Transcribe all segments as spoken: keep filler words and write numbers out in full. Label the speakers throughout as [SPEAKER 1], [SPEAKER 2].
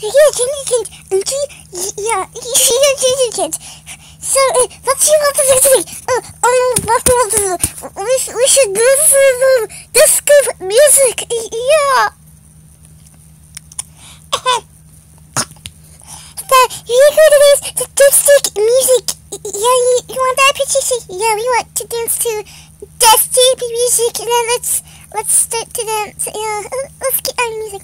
[SPEAKER 1] Yeah, candy kids. And she, yeah, yeah, candy kids. So, uh, what do you want to do? Uh, um, what do you want to do? We, sh we should go for the disco music. Yeah. But you go to this the dipstick music. Yeah, you, you want that, Patricia? Yeah, we want to dance to dipstick music, and then let's let's start to dance. Yeah, let's get our music.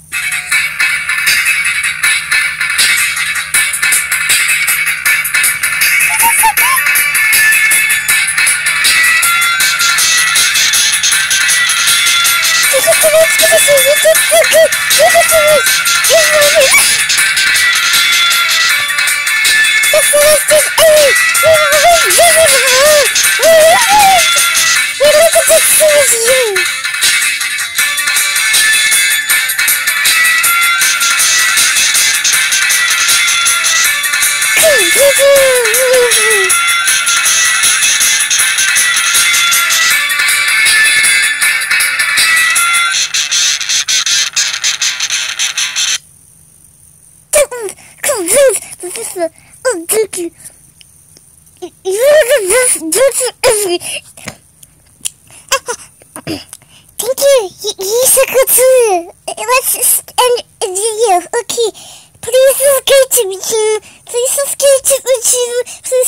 [SPEAKER 1] Oh, thank you. You're the best dancer ever. Thank you. You're so good too. Let's just end the video. Okay. Please subscribe to my channel. Please subscribe to my channel. Please